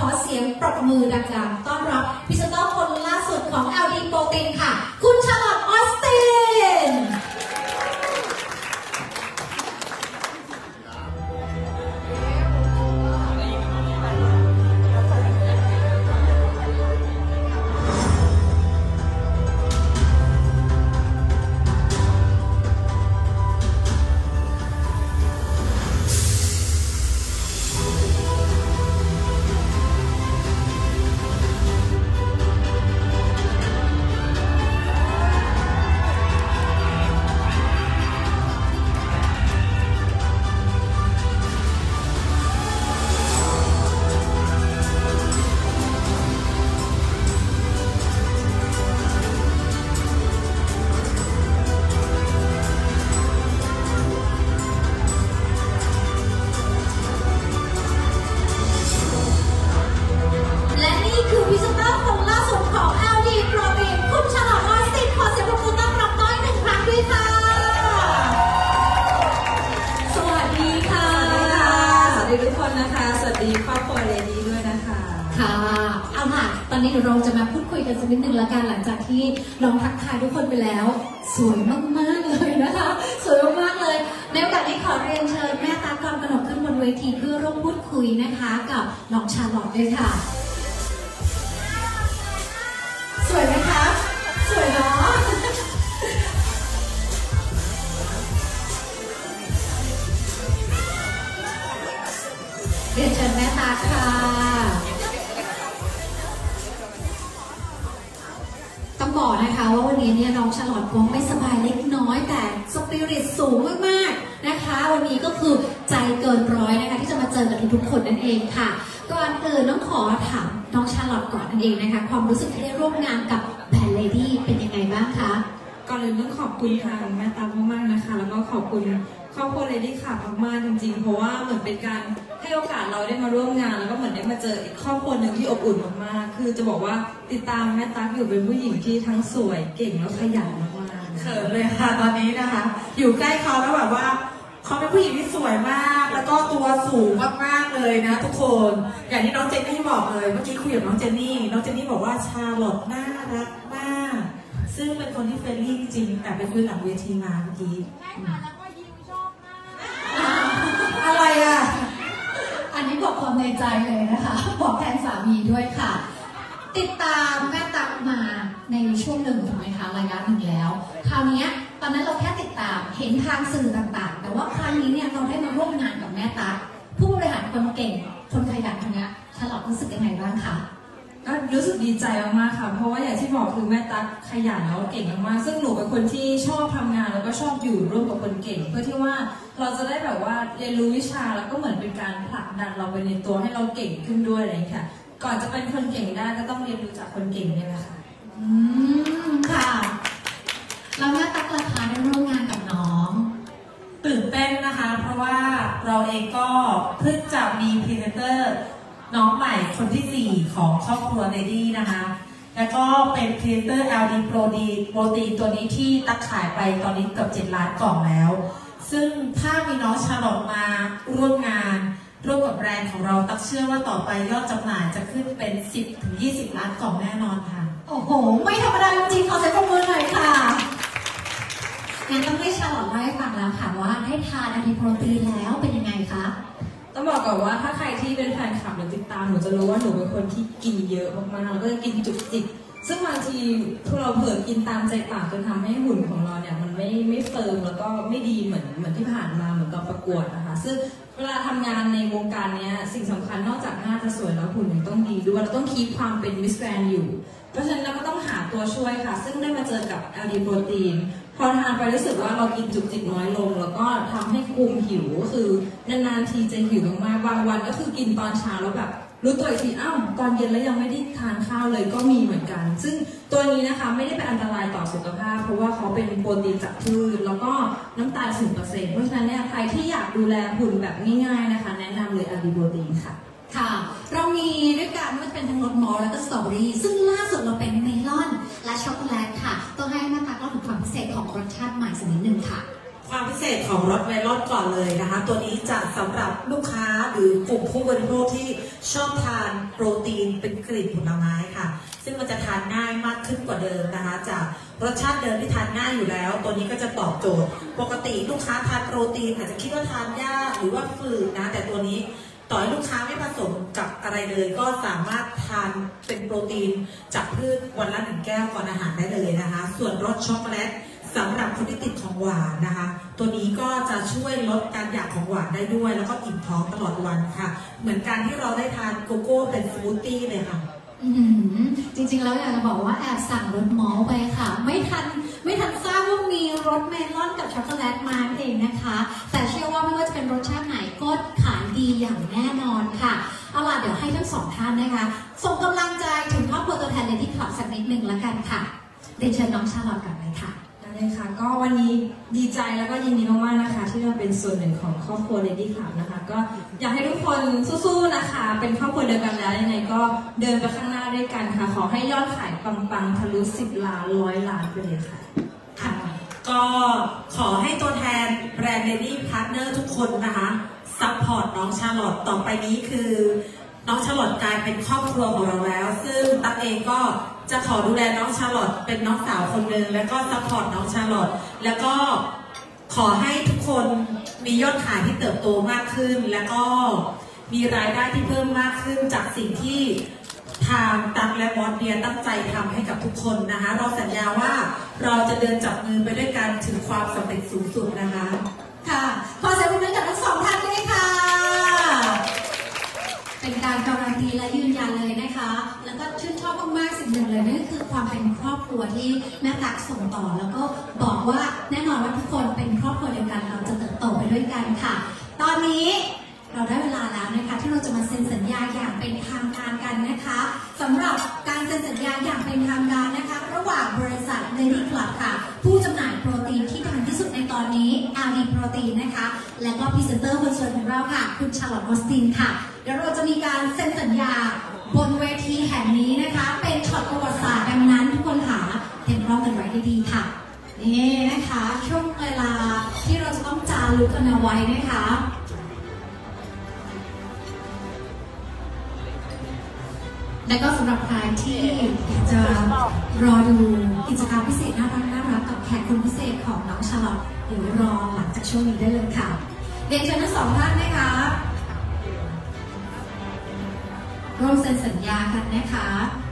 อเสียงปรบมือดังๆต้อนรับพรีเซนเตอร์คนล่าสุดของ LD Protein ค่ะคุณชาลอตออสตินเราจะมาพูดคุยกันสักนิดนึงละกันหลังจากที่ลองทักทายทุกคนไปแล้วสวยมากๆเลยนะคะสวยมากๆเลยในโอกาสนี้ขอเรียนเชิญแม่ตากรกนกขึ้นบนเวทีเพื่อร่วมพูดคุยนะคะกับน้องชาลอตด้วยค่ะสวยไหมคะสวยเนาะเรียนเชิญแม่ตาค่ะต้องบอกนะคะว่าวันนี้เนี่ยน้องชาลอตคงไม่สบายเล็กน้อยแต่สปิริตสูงมากๆนะคะวันนี้ก็คือใจเกินร้อยนะคะที่จะมาเจอกับทุกๆคนนั่นเองค่ะก่อนอื่นน้องขอถามน้องชาลอตก่อนนั่นเองนะคะความรู้สึกที่ได้ร่วมงานกับแบรนด์เลดี้เป็นยังไงบ้างคะก่อนอื่นต้องขอบคุณทางแม่ตามากๆนะคะแล้วก็ขอบคุณครอบครัวเลดี้ค่ะมากๆจริงๆเพราะว่าเหมือนเป็นการให้โอกาสเราได้มาร่วมงานแล้วก็เหมือนได้มาเจออีกครอบครัวหนึ่งที่อบอุ่นมากๆคือจะบอกว่าติดตามแม่ตั๊กอยู่เป็นผู้หญิงที่ทั้งสวยเก่งแล้วขยันมากๆเขินเลยค่ะตอนนี้นะคะอยู่ใกล้เขาแล้วแบบว่าเขาเป็นผู้หญิงที่สวยมากแล้วก็ตัวสูงมากๆเลยนะทุกคนอย่างที่น้องเจนนี่บอกเลยเมื่อกี้คุยกับน้องเจนนี่บอกว่าชาลอตน่ารักมากซึ่งเป็นคนที่เฟรนลี่จริงแต่ไปคุยหลังเวทีมาเมื่อกี้อะไรอ่ะอันนี้บอกความในใจเลยนะคะบอกแทนสามีด้วยค่ะติดตามแม่ตั๊กมาในช่วงหนึ่งถูกไหมคะระยะหนึ่งแล้วคราวนี้ตอนนั้นเราแค่ติดตามเห็นทางสื่อต่างๆแต่ว่าครั้งนี้เนี่ยเราได้มาร่วมงานกับแม่ตั๊กผู้บริหารคนเก่งคนขยันคนนี้ชาลอตรู้สึกยังไงบ้างคะก็รู้สึกดีใจมากๆค่ะเพราะว่าอย่างที่บอกคือแม่ตั๊กขยันแล้วเก่งมากๆซึ่งหนูเป็นคนที่ชอบทำงานแล้วก็ชอบอยู่ร่วมกับคนเก่งเพื่อที่ว่าเราจะได้แบบว่าเรียนรู้วิชาแล้วก็เหมือนเป็นการผลักดันเราไปในตัวให้เราเก่งขึ้นด้วยอะไรอย่างเงี้ยค่ะก่อนจะเป็นคนเก่งได้ก็ต้องเรียนรู้จากคนเก่งนี่แหละค่ะค่ะแล้วแม่ตั๊กราคาได้ร่วมงานกับน้องตื่นเต้นนะคะเพราะว่าเราเองก็เพิ่งจะมีพรีเซนเตอร์น้องใหม่คนที่4ของครอบครัวเลดี้นะคะแล้วก็เป็นพรีเซนเตอร์ LD Protein ตัวนี้ที่ตักขายไปตอนนี้เกือบ7 ล้านกล่องแล้วซึ่งถ้ามีน้องชาลอตมาร่วมงานร่วมกับแบรนด์ของเราตักเชื่อว่าต่อไปยอดจำหน่ายจะขึ้นเป็น10-20 ล้านกล่องแน่นอนค่ะโอ้โหไม่ธรรมดาจริงๆขอเสียงปรบมือหน่อยค่ะงั้นต้องให้ชาลอตเล่าให้ฟังแล้วค่ะว่าได้ทาน LD Protein แล้วเป็นยังไงคะต้องบอกก่อนว่าถ้าใครที่เป็นแฟนคลับหรือติดตามหนูจะรู้ว่าหนูเป็นคนที่กินเยอะมากๆแล้วก็จะกินจุกจิกซึ่งบางทีพวกเราเผลอกินตามใจปากจนทำให้หุ่นของเราเนี่ยมันไม่เฟิร์มแล้วก็ไม่ดีเหมือนที่ผ่านมาเหมือนตอนประกวดนะคะซึ่งเวลาทำงานในวงการนี้สิ่งสำคัญนอกจากหน้าจะสวยแล้วหุ่นยังต้องดีด้วยเราต้องคีปความเป็นมิสแกรนด์อยู่เพราะฉะนั้นเราก็ต้องหาตัวช่วยค่ะซึ่งได้มาเจอกับ LD Proteinพอทานไปรู้สึกว่าเรากินจุกจิกน้อยลงแล้วก็ทำให้คุมหิวก็คือนานๆทีจะหิวมากๆบางวันก็คือกินตอนเช้าแล้วแบบรู้ตัวอีกทีอ้าวตอนเย็นแล้วยังไม่ได้ทานข้าวเลยก็มีเหมือนกันซึ่งตัวนี้นะคะไม่ได้เป็นอันตรายต่อสุขภาพเพราะว่าเขาเป็นโปรตีนจากพืชแล้วก็น้ำตาล 0% เพราะฉะนั้นเนี่ยใครที่อยากดูแลหุ่นแบบง่ายๆนะคะแนะนำเลย LD Protein ค่ะค่ะเรามีด้วยกันว่าเป็นทั้งรสมอลและก็สตรอเบอรี่ซึ่งล่าสุดเราเป็นเมลอนและช็อกโกแลตค่ะต้องให้แม่ตั๊กเล่าถึงความพิเศษของรสชาติใหม่สักนิดนึงค่ะความพิเศษของรสเมลอนก่อนเลยนะคะตัวนี้จะสำหรับลูกค้าหรือกลุ่มผู้บริโภคที่ชอบทานโปรตีนเป็นกลิ่นผลไม้ค่ะซึ่งมันจะทานง่ายมากขึ้นกว่าเดิมนะคะจากรสชาติเดิมที่ทานง่ายอยู่แล้วตัวนี้ก็จะตอบโจทย์ปกติลูกค้าทานโปรตีนอาจจะคิดว่าทานยากหรือว่าฝืนนะแต่ตัวนี้ต่อให้ลูกค้าไม่ผสมกับอะไรเลยก็สามารถทานเป็นโปรตีนจากพืชวันละ1 แก้วก่อนอาหารได้เลยนะคะส่วนรสช็อกโกแลตสำหรับคนที่ติดของหวานนะคะตัวนี้ก็จะช่วยลดการอยากของหวานได้ด้วยแล้วก็อิ่มท้องตลอดวันค่ะเหมือนการที่เราได้ทานโกโก้เป็นสมูทตี้เลยค่ะจริงๆแล้วอยากจะบอกว่าแอบสั่งรสมอลต์ไปค่ะไม่ทันทราบว่ามีรสเมลอนกับช็อกโกแลตมาเองนะคะแต่เชื่อว่าไม่ว่าจะเป็นรสชาติไหนก็ขายดีอย่างแน่นอนค่ะเอาล่ะเดี๋ยวให้ทั้งสองท่านนะคะส่งกำลังใจถึงครอบครัวตัวแทนLady Clubสักนิดนึงละกันค่ะเรียนเชิญน้องชาลอตก่อนเลยค่ะได้ค่ะก็วันนี้ดีใจแล้วก็ยินดีมากๆนะคะที่เราเป็นส่วนหนึ่งของครอบครัว Lady Club นะคะก็อยากให้ทุกคนสู้ๆนะคะเป็นครอบครัวเดียวกันแล้วยังไงก็เดินไปข้างหน้าด้วยกันค่ะขอให้ยอดขายปังๆทะลุ10 ล้าน100 ล้านไปเลยค่ะก็ขอให้ตัวแทนแบรนด์ Lady Partner ทุกคนนะคะซัพพอร์ตน้องชาลอตต่อไปนี้คือน้องชาลอตกลายเป็นครอบครัวของเราแล้วซึ่งตั๊กเองก็จะขอดูแลน้องชาลอตเป็นน้องสาวคนหนึ่งแล้วก็ซัพพอร์ตน้องชาลอตแล้วก็ขอให้ทุกคนมียอดขายที่เติบโตมากขึ้นแล้วก็มีรายได้ที่เพิ่มมากขึ้นจากสิ่งที่ทางตั๊กและบอสเบียร์ตั้งใจทำให้กับทุกคนนะคะเราสัญญาว่าเราจะเดินจับมือไปด้วยกันถึงความสำเร็จสูงสุดนะคะค่ะขอเสียงปรบมือกับทั้งสองท่านด้วยค่ะเป็นการการันตีและยืนยันเลยนะคะแล้วก็ชื่นชอบมากๆสิ่งหนึ่งเลยนั่นก็คือความเป็นครอบครัวที่แม่ตั๊กส่งต่อแล้วก็บอกว่าแน่นอนว่าทุกคนเป็นครอบครัวเดียวกันเราจะเติบโตไปด้วยกันค่ะตอนนี้เราได้เวลาแล้วนะคะที่เราจะมาเซ็นสัญญาอย่างเป็นทางการกันนะคะสำหรับการเซ็นสัญญาอย่างเป็นทางการนะคะระหว่างบริษัท Lady Club ค่ะผู้จำหน่ายโปรตีนที่ดังที่สุดในตอนนี้ LD โปรตีนนะคะและก็พรีเซนเตอร์คนสวยของเราค่ะคุณชาร์ลอต ออสตินค่ะเดี๋ยวเราจะมีการเซ็นสัญญาบนเวทีแห่งนี้นะคะเป็นช็อตประวัติศาสตร์ดังนั้นทุกคนหาเตรียมพร้อมกันไว้ให้ดีค่ะนี่นะคะช่วงเวลาที่เราจะต้องจารึกกันเอาไว้นะคะและก็สำหรับใครที่อยากจะรอดูกิจกรรมพิเศษน่ารักกับแขกคนพิเศษของน้องชาลอตหรือรอหลังจากช่วงนี้ได้เลยค่ะเรียนเชิญทั้งสองท่านนะคะร่วมเซ็นสัญญากันนะคะ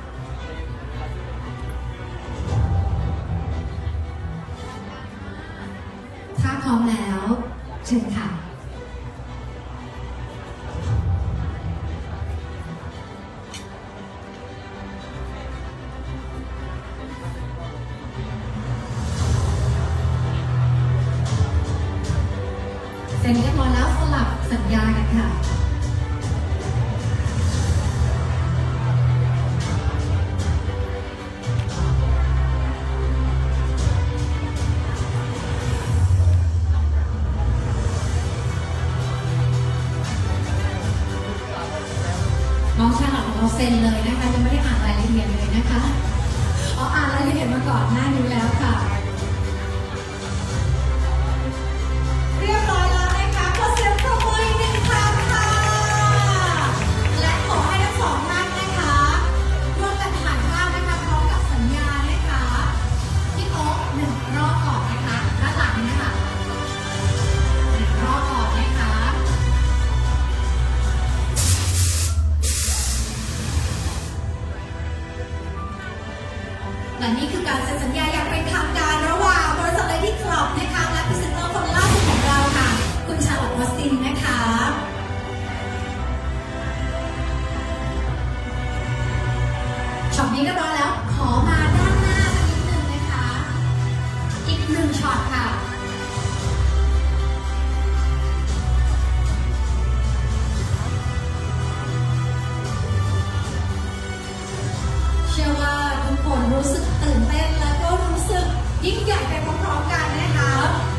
ถ้าพร้อมแล้วเชิญค่ะเซ็นเรียบร้อยแล้วสลับสัญญากันค่ะน้องชาลอตของเราเซ็นเลยนะคะยังไม่ได้อ่านรายละเอียดเลยนะคะอ่านรายละเอียดมาก่อนหน้านี้แล้วค่ะเรียบร้อยแล้วนะคะขอเสียงปรบมืออีกหนึ่งครั้งค่ะและขอให้ทั้งสองท่านนะคะร่วมกันถ่ายภาพนะคะพร้อมกับสัญญานะคะที่โต๊ะ1 รอบก่อนนะคะด้านหลังนะคะ1 รอบก่อนนะคะและนี่คือการเซ็นสัญญาอย่างเป็นทางการระหว่างบริษัท Lady Club นะคะและพรีเซนเตอร์คนล่าสุดของเราค่ะคุณชาร์ลอต ออสตินนะคะช็อตนี้เรียบร้อยแล้วขอมาด้านหน้าสักนิดนึงนะคะอีก1 ช็อตค่ะเชื่อว่าทุกคนรู้สึกตื่นเต้นและก็รู้สึกยิ่งใหญ่ไปพร้อมๆกันนะคะ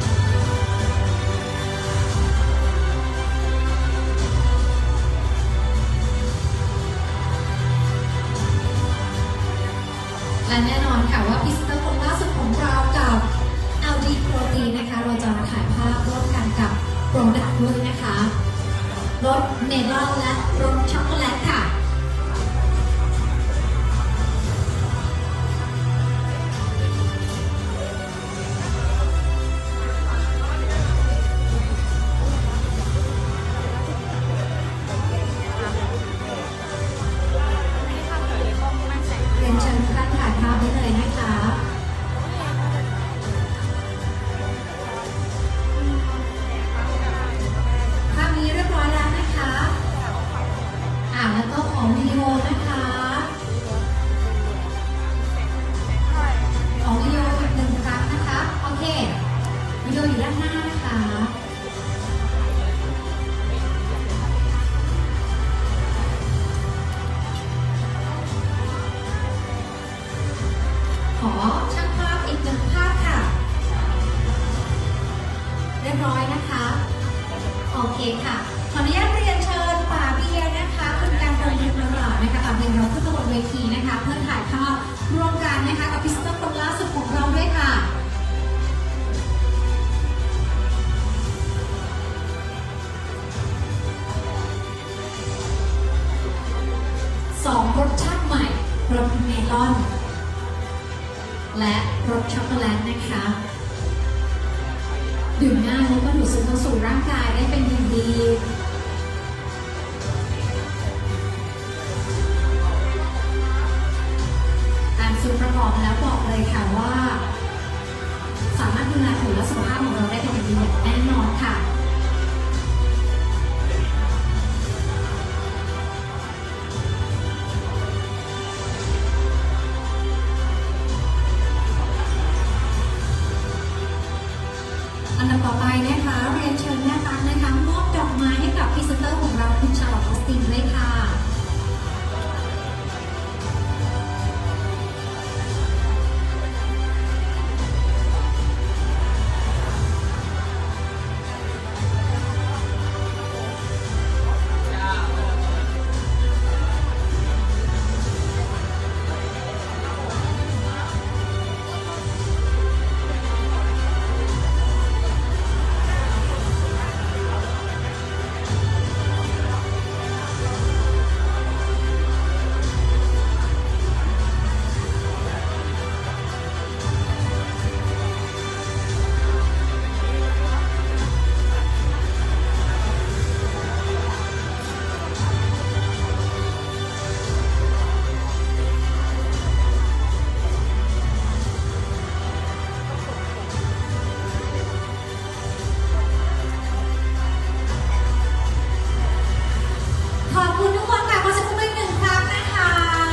และแน่นอนค่ะว่าพรีเซนเตอร์คนล่าสุดของเรากับ LD โปรตีนนะคะเราจะมาถ่ายโปรดักต์ด้วยนะคะรสเมลอนและรสช็อกโกแลตค่ะเรียนเชิญทุกท่านถ่ายภาพได้เลยนะคะภาพนี้เรียบร้อยแล้วนะคะแล้วก็ของวิดีโอนะคะของวิดีโออีกหนึ่งครั้งนะคะโอเควิดีโออยู่ด้านหน้านะคะขอช่างภาพอีกหนึ่งภาพค่ะเรียบร้อยนะคะโอเคค่ะขออนุญาตเรียนเชิญป่าเบียร์นะคะคุณการดำเนินตลาดนะคะป่าเบียร์เราขึ้นมาบนเวทีนะคะเพื่อถ่ายภาพร่วมกันนะคะกับพิสเตอร์คนล่าสุดของเราด้วยค่ะสองรสชาติใหม่รสเมลอนและรสช็อกโกแลตนะคะดื่มง่ายแล้วก็ดูดซึมเข้าสู่ร่างกายได้เป็นอย่างดีการสูตรประกอบแล้วบอกเลยค่ะว่าสามารถดูแลผิวและสุขภาพของเราได้เป็นอย่างดีอย่างแน่นอนค่ะอันดับต่อไปนะคะเรียนเชิญแม่ตั๊กนะคะมอบดอกไม้ให้กับพรีเซนเตอร์ของเราคุณชาลอต ออสตินด้วยค่ะขอบคุณทุกคนค่ะขอเสียงปรบมืออีกหนึ่งครั้งนะคะ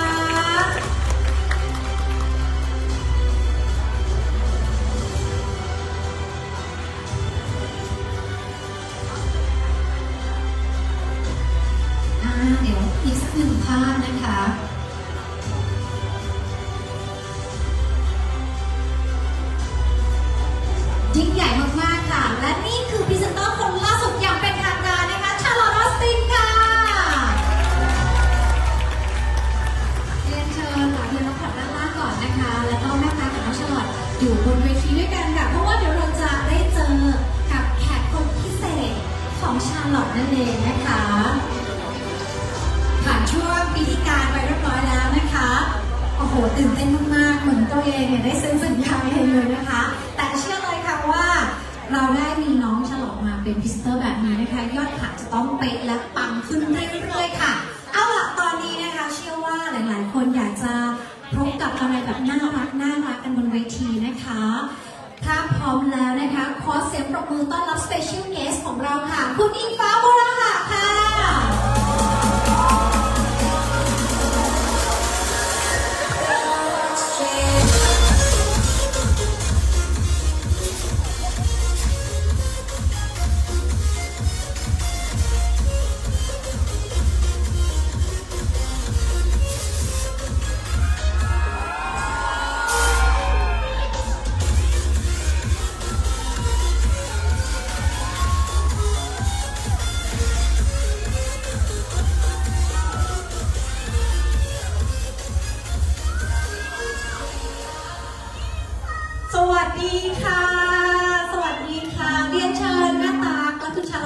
เดี๋ยวอีกสักหนึ่งภาพนะคะยิ่งใหญ่มากๆค่ะและนี่คือพรีเซนเตอร์คนล่าสุดอย่างเป็นทางการนะคะชาลอต ออสตินค่ะเรียนเชิญหลังเรียนรับผัดด้านล่างก่อนนะคะแล้วก็แม่ค้ากับน้องชาลอตอยู่บนเวทีด้วยกันค่ะเพราะว่าเดี๋ยวเราจะได้เจอกับแขกคนพิเศษของชาลอตนั่นเองนะคะผ่านช่วงพิธีการไปเรียบร้อยแล้วนะคะโอ้โหตื่นเต้นมากๆเหมือนตัวเองเนี่ยได้เซ็นสัญญาเองเลยนะคะแต่เชื่อเลยค่ะว่าเราได้มีน้องชาลอตมาเป็นพรีเซนเตอร์แบบนี้นะคะยอดขายจะต้องเป๊ะและปังขึ้นเรื่อยๆค่ะเอาล่ะตอนนี้นะคะเชื่อว่าหลายๆคนอยากจะพบกับอะไรแบบน่ารักกันบนเวทีนะคะถ้าพร้อมแล้วนะคะขอเสียงปรบมือต้อนรับ Special Guest ของเราค่ะคุณอิงฟ้าโบราหะค่ะ สวัสดีค่ะ เรียนเชิญหน้าตาและคุณชา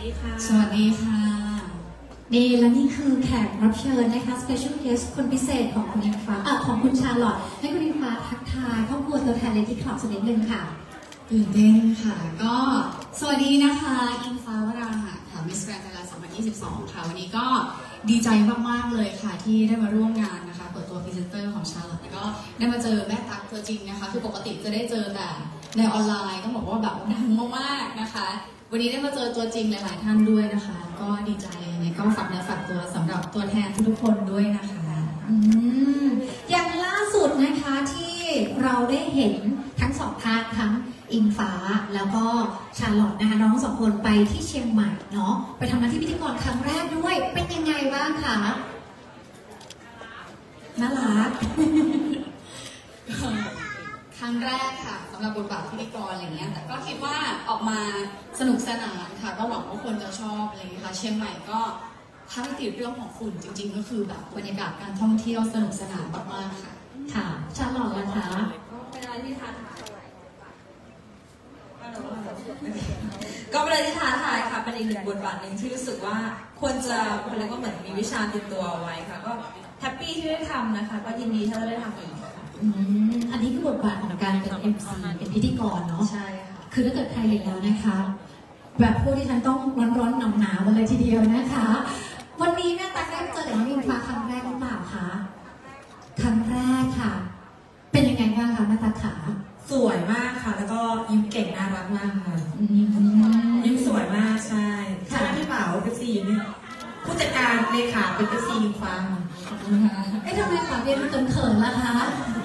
ดีค่ะสวัสดีค่ะดีและนี่คือแขกรับเชิญนะคะ Special Guest คนพิเศษของคุณอิงฟ้าของคุณชาลอตให้คุณอิงฟ้าทักทายครอบครัวตัวแทนเลดี้คลับสักนิดนึงค่ะตื่นเต้นค่ะก็สวัสดีนะคะอิงฟ้าวราหะค่ะ Miss Grand Thailand 2022 ค่ะวันนี้ก็ดีใจมากๆเลยค่ะที่ได้มาร่วมงานนะคะเปิดตัวพรีเซนเตอร์ของชาลอตแล้วก็ได้มาเจอแม่ตั๊กตัวจริงนะคะคือปกติจะได้เจอแต่ในออนไลน์ต้องบอกว่าแบบดังมากๆนะคะวันนี้ได้มาเจอตัวจริงหลายๆท่านด้วยนะคะก็ดีใจยังไงก็ฝากเนื้อฝากตัวสำหรับตัวแทนทุกๆคนด้วยนะคะอย่างล่าสุดนะคะที่เราได้เห็นทั้งสองท่านทั้งอิงฟ้าแล้วก็ชาลอตนะคะน้องสองคนไปที่เชียงใหม่เนาะไปทำหน้าที่พิธีกรครั้งแรกด้วยเป็นยังไงบ้างคะน่ารัก ครั้งแรกค่ะสำหรับบทบาทพิธีกรอะไรเงี้ยแต่ก็คิดว่าออกมาสนุกสนานค่ะก็หวังว่าคนจะชอบอะไรเงี้ยค่ะเชียงใหม่ก็ถ้าไม่ติดเรื่องของฝุ่นจริงๆก็คือแบบบรรยากาศการท่องเที่ยวสนุกสนานมากๆค่ะค่ะชาลอตนะคะเป็นอะไรที่ท้าทายก็เป็นอะไรที่ท้าทายค่ะเป็นอีกหนึ่งบทบาทหนึ่งที่รู้สึกว่าควรจะคนเลยก็เหมือนมีวิชาติดตัวเอาไว้ค่ะก็แฮปปี้ที่ได้ทำนะคะก็ยินดีถ้าเราได้ทำอีกค่ะอันนี้คือบทบาทของการเป็น MC เป็นพิธีกรเนาะใช่ค่ะคือถ้าเกิดใครเห็นแล้วนะคะแบบพวกที่ฉันต้องร้อนๆหนาวๆกันเลยทีเดียวนะคะวันนี้แม่ตั๊กได้เจอน้องอิงฟ้าครั้งแรกหรือเปล่าคะครั้งแรกค่ะเป็นยังไงบ้างคะแม่ตั๊กขาสวยมากค่ะแล้วก็ยิ้มเก่งน่ารักมากค่ะยิ้มสวยมากใช่ใช่พี่เป๋าเป็นซีนี่ผู้จัดการเลขาเป็นซีอิงฟ้าขอบคุณค่ะเอ๊ะทำไมขอเรียนเขินๆล่ะคะ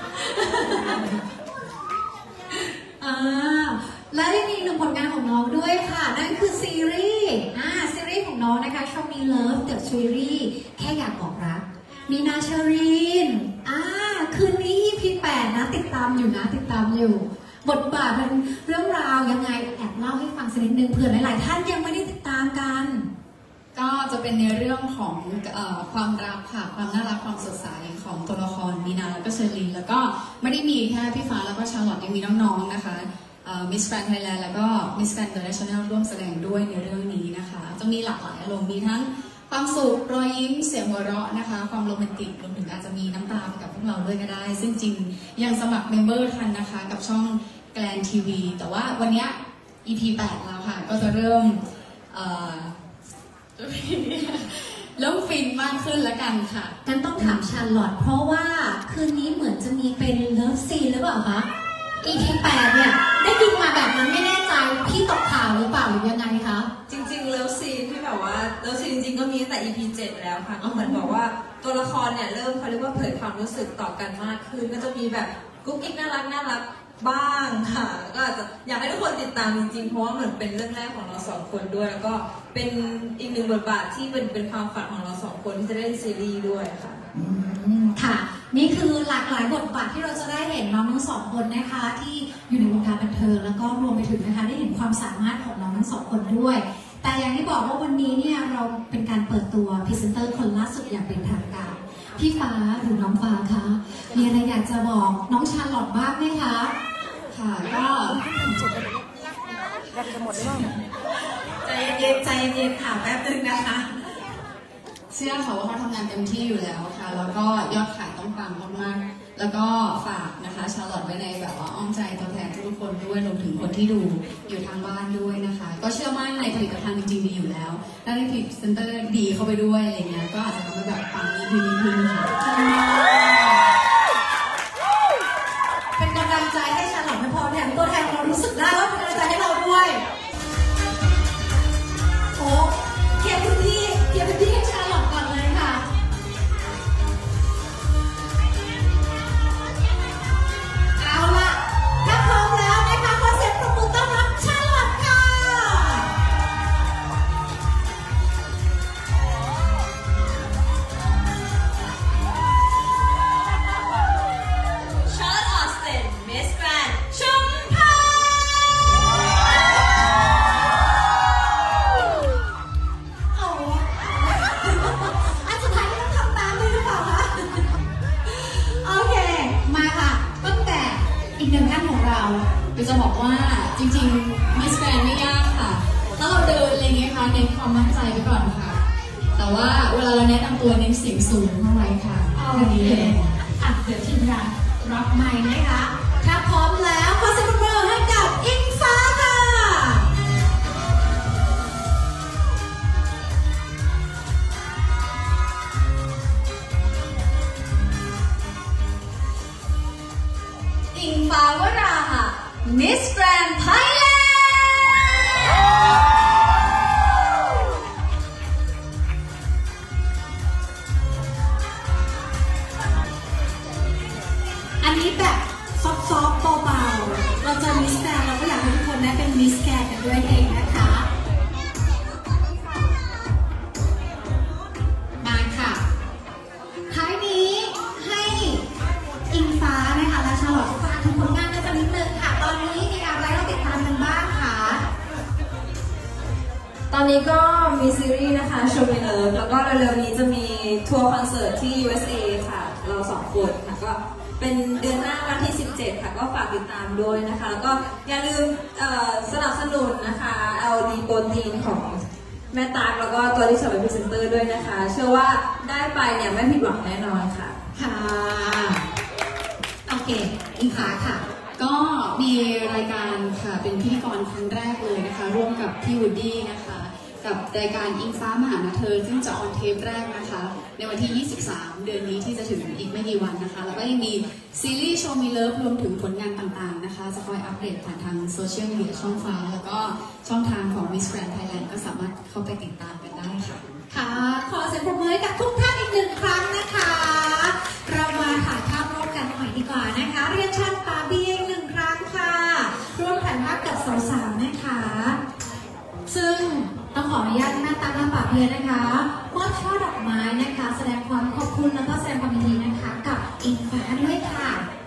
และยังมีหนึ่งผลงานของน้องด้วยค่ะนั่นคือซีรีส์ซีรีส์ของน้องนะคะ Show Me Love The Series แค่อยากบอกรักมีนาเชอรีนคืนนี้ EP 8นะติดตามอยู่บทบาทเป็นเรื่องราวยังไงแอบเล่าให้ฟังสักนิดนึงเผื่อหลายๆท่านยังไม่ได้ติดตามกันก็จะเป็นในเรื่องของความรักค่ะความน่ารักความสดใสของตัวละครมีนาแล้วก็เชอรีนแล้วก็ไม่ได้มีแค่พี่ฟ้าแล้วก็ชาร์ลอตยังมีน้องๆนะคะMiss Grand Thailand แล้วก็ Miss Grand International ร่วมแสดงด้วยในเรื่องนี้นะคะจะมีหลากหลายอารมณ์มีทั้งความสุขรอยยิ้มเสียงหัวเราะนะคะความโรแมนติกรวมถึงอาจจะมีน้ำตาไปกับพวกเราด้วยก็ได้ซึ่งจริงยังสมัครเมมเบอร์ทันนะคะกับช่อง Grand TV แต่ว่าวันนี้ EP 8แล้วค่ะก็จะเริ่มฟินมากขึ้นแล้วกันค่ะงั้นต้องถามชาร์ลอตเพราะว่าคืนนี้เหมือนจะมีเป็นเลิฟซีนหรือเปล่าคะ EP 8เนี่ยได้ยินมาแบบนั้นไม่แน่ใจพี่ตกข่าวหรือเปล่าหรือยังไงคะจริงๆเลิฟซีนที่แบบว่าเลิฟซีนจริงๆก็มีตั้งแต่ EP 7แล้วค่ะก็เหมือนบอกว่าตัวละครเนี่ยเริ่มเขาเรียกว่าเผยความรู้สึกต่อกันมากขึ้นก็จะมีแบบกุ๊กกิ๊กน่ารักบ้างค่ะก็อาจจะอยากให้ทุกคนติดตามจริงๆเพราะว่าเหมือนเป็นเรื่องแรกของเราสองคนด้วยแล้วก็เป็นอีกหนึ่งบทบาทที่เป็นความฝันของเราสองคนที่จะได้ซีรีส์ด้วยค่ะค่ะนี่คือหลากหลายบทบาทที่เราจะได้เห็นน้องทั้งสองคนนะคะที่อยู่ในวงการบันเทิงแล้วก็รวมไปถึงนะคะได้เห็นความสามารถของน้องทั้งสองคนด้วยแต่อย่างที่บอกว่าวันนี้เนี่ยเราเป็นการเปิดตัวพรีเซนเตอร์คนล่าสุดอย่างเป็นทางการพี่ฟ้าหรือน้องฟ้าคะมีอะไรอยากจะบอกน้องชาร์ลอตบ้างไหมคะค่ะก็ใจเย็นค่ะแป๊บนึงนะคะเชื่อค่ะว่าเขาทำงานเต็มที่อยู่แล้วค่ะแล้วก็ยอดขายต้องปังมากๆแล้วก็ฝากนะคะชาร์ลอตไว้ในแบบว่าอ้อมใจตัวแทนทุกคนด้วยรวมถึงคนที่ดูอยู่ทางบ้านด้วยนะคะก็เชื่อมั่นในผลิตภัณฑ์จริงๆดีอยู่แล้วถ้าได้พรีเซนเตอร์ดีเข้าไปด้วยอะไรเงี้ยก็อาจจะทำให้แบบปังยิ่งขึ้นค่ะเป็นกำลังใจให้ชาร์ลอตไม่พอแถมตัวแทนเรารู้สึกได้ว่าเป็นกำลังใจให้เราด้วยโอ้เกียรติพี่ให้ชาร์ลอตก่อนเลยค่ะเอาล่ะถ้าพร้อมแล้วนะคะขอเสียงปรบมือต้อนรับชาร์ลอตค่ะจะบอกว่าจริงๆ Miss Grand ไม่ยากค่ะถ้าเราเดินอะไรเงี้ยค่ะในน้นความมั่นใจไปก่อนค่ะ แต่ว่าเวลาเราแนะนำตัวเน้นเสียงสูงเข้าไว้ค่ะโอแค่เคนี้เองอ่ะเดี๋ยวทีมงานรับไมค์นะคะ ถ้าพร้อมแล้วขอเสียงปรบมือให้กับอิงฟ้าค่ะ อิงฟ้าวราค่ะ Miss Grand Thailand อันนี้แบบซอฟต์ๆเบาๆเราเจอมิสแกรนเราก็อยากให้ทุกคนได้เป็นมิสแกรนกันด้วยเองนะคะ มาค่ะ ท้ายนี้ให้อิงฟ้านะคะและชาลอตฝากถึงผลงานกันสักนิดนึงค่ะ ตอนนี้มีอะไรเราติดตามกันบ้างคะตอนนี้ก็มีซีรีส์นะคะ Show Me Love แล้วก็เร็วๆนี้จะมีทัวร์คอนเสิร์ตที่ USA ค่ะ เรา2 คนค่ะก็เป็นเดือนหน้าวันที่ 17 ค่ะ ก็ฝากติดตามด้วยนะคะ แล้วก็อย่าลืมสนับสนุนนะคะ LD โปรตีนของแม่ตากแล้วก็ตัวที่จะเป็นพรีเซนเตอร์ด้วยนะคะ เชื่อว่าได้ไปเนี่ยไม่ผิดหวังแน่นอนค่ะค่ะ โอเค อิงฟ้าค่ะก็มีรายการค่ะเป็นพิธีกรครั้งแรกเลยนะคะ ร่วมกับพี่วูดดี้นะคะ กับรายการอิงฟ้ามหานาเธอซึ่งจะออนเทปแรกนะคะ ในวันที่ 23 เดือนนี้ที่จะถึงอีกไม่กี่วันนะคะ แล้วก็ยังมีซีรีส์โชว์มีเลิฟรวมถึงผลงานต่างๆนะคะ จะคอยอัปเดตผ่านทางโซเชียลมีเดียช่องฟ้า แล้วก็ช่องทางของ Miss Grand Thailand ก็สามารถเข้าไปติดตามกันได้ค่ะค่ะ ขอเสียงปรบมือให้กับทุกท่านอีกหนึ่งครั้งนะคะ เรามาถ่ายภาพร่วมกันหน่อยดีกว่านะคะ เรียนเชิญปาเบียอีกหนึ่งครั้งค่ะ ร่วมถ่ายภาพกับสาวๆนะคะ ซึ่งต้องขออนุญาตหน้าตาหน้าปากเบียนะคะมอบช่อดอกไม้นะคะ แสดงความขอบคุณแล้วก็แสดงความยินดีนะคะ กับอิงฟ้าด้วยค่ะ